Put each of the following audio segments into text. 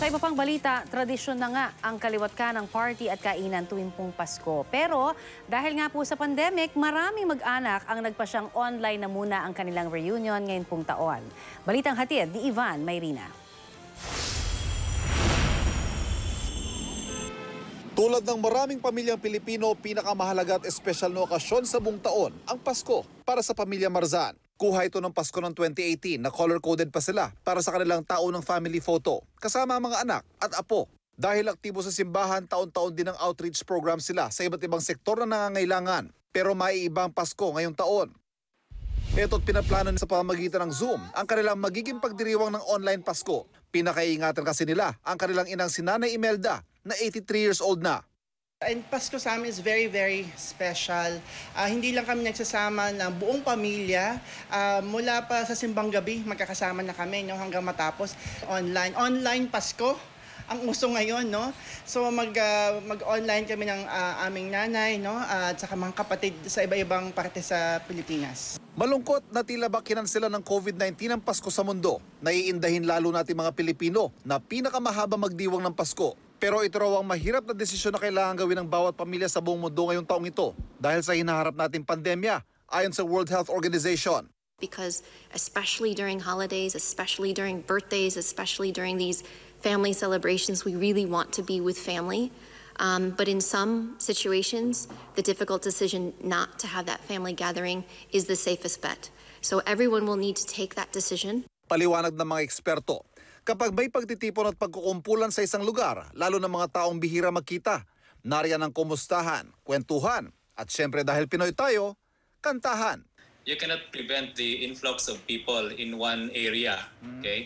Sa iba pang balita, tradisyon na nga ang kaliwat ka ng party at kainan tuwing pong Pasko. Pero dahil nga po sa pandemic, maraming mag-anak ang nagpasyang online na muna ang kanilang reunion ngayon pong taon. Balitang hatid ni Ivan Mayrina. Tulad ng maraming pamilyang Pilipino, pinakamahalaga at espesyal na okasyon sa buong taon ang Pasko para sa pamilya Marzan. Kuha ito ng Pasko ng 2018 na color-coded pa sila para sa kanilang taon ng family photo kasama ang mga anak at apo. Dahil aktibo sa simbahan, taon-taon din ang outreach program sila sa iba't ibang sektor na nangangailangan. Pero maiiba ang Pasko ngayong taon. Ito't pinaplano sa pamamagitan ng Zoom ang kanilang magiging pagdiriwang ng online Pasko. Pinakaiingatan kasi nila ang kanilang inang si Nanay Imelda na 83 years old na. And Pasko sa amin is very, very special. Hindi lang kami nagsasama ng buong pamilya. Mula pa sa simbang gabi, magkakasama na kami hanggang matapos. Online Pasko ang uso ngayon. No? So mag-online kami ng aming nanay at saka mga kapatid sa iba-ibang parte sa Pilipinas. Malungkot na tila ba kinansela ng COVID-19 ang Pasko sa mundo. Naiindahin lalo natin mga Pilipino na pinakamahaba magdiwang ng Pasko. Pero ito raw ang mahirap na desisyon na kailangan gawin ng bawat pamilya sa buong mundo ngayong taong ito dahil sa hinaharap nating pandemya ayon sa World Health Organization. Because especially during holidays, especially during birthdays, especially during these family celebrations, we really want to be with family. But in some situations, the difficult decision not to have that family gathering is the safest bet. So everyone will need to take that decision. Paliwanag ng mga eksperto, kapag may pagtitipon at pagkukumpulan sa isang lugar, lalo ng mga taong bihira magkita, nariyan ang kumustahan, kwentuhan, at syempre dahil Pinoy tayo, kantahan. You cannot prevent the influx of people in one area, okay?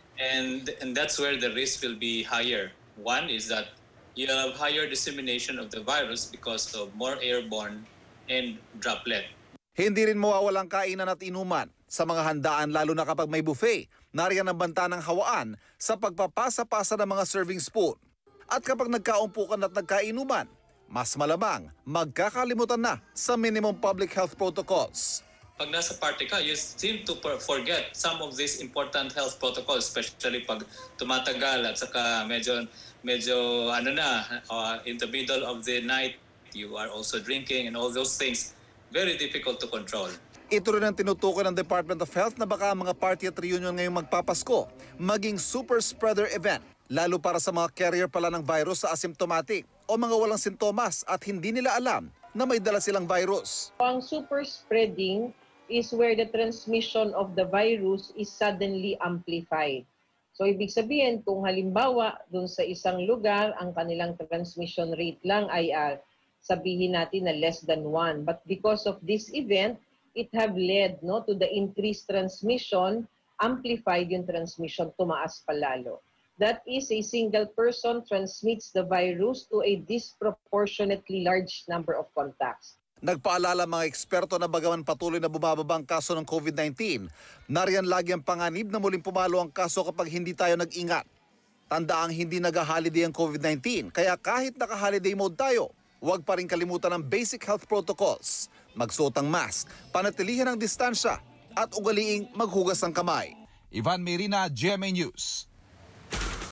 And that's where the risk will be higher. One is that you have higher dissemination of the virus because of more airborne and droplet. Hindi rin mawawalang kainan at inuman sa mga handaan lalo na kapag may buffet. Nariyan ang banta ng hawaan sa pagpapasa-pasa ng mga serving spoon. At kapag nagkaumpukan at nagkainuman, mas malamang magkakalimutan na sa minimum public health protocols. Pag nasa party ka, you seem to forget some of these important health protocols, especially pag tumatagal at saka medyo in the middle of the night, you are also drinking and all those things. Very difficult to control. Ito rin ang tinutukoy ng Department of Health na baka mga party at reunion ngayong magpapasko maging super spreader event, lalo para sa mga carrier pala ng virus sa asymptomatic o mga walang sintomas at hindi nila alam na may dala silang virus. Ang super spreading is where the transmission of the virus is suddenly amplified. So ibig sabihin kung halimbawa dun sa isang lugar ang kanilang transmission rate lang ay sabihin natin na less than 1. But because of this event, it have led to the increased transmission, amplified yung transmission, tumaas palalo. That is, a single person transmits the virus to a disproportionately large number of contacts. Nagpaalala mga eksperto na bagaman patuloy na bumababa ang kaso ng COVID-19, nariyan lagi ang panganib na muling pumalo ang kaso kapag hindi tayo nag-ingat. Tandaang hindi nag-holiday ang COVID-19, kaya kahit naka-holiday mode tayo, huwag pa rin kalimutan ang basic health protocols. Magsuot ang mask, panatilihan ang distansya, at ugaliing maghugas ng kamay. Ivan Mayrina, GMA News.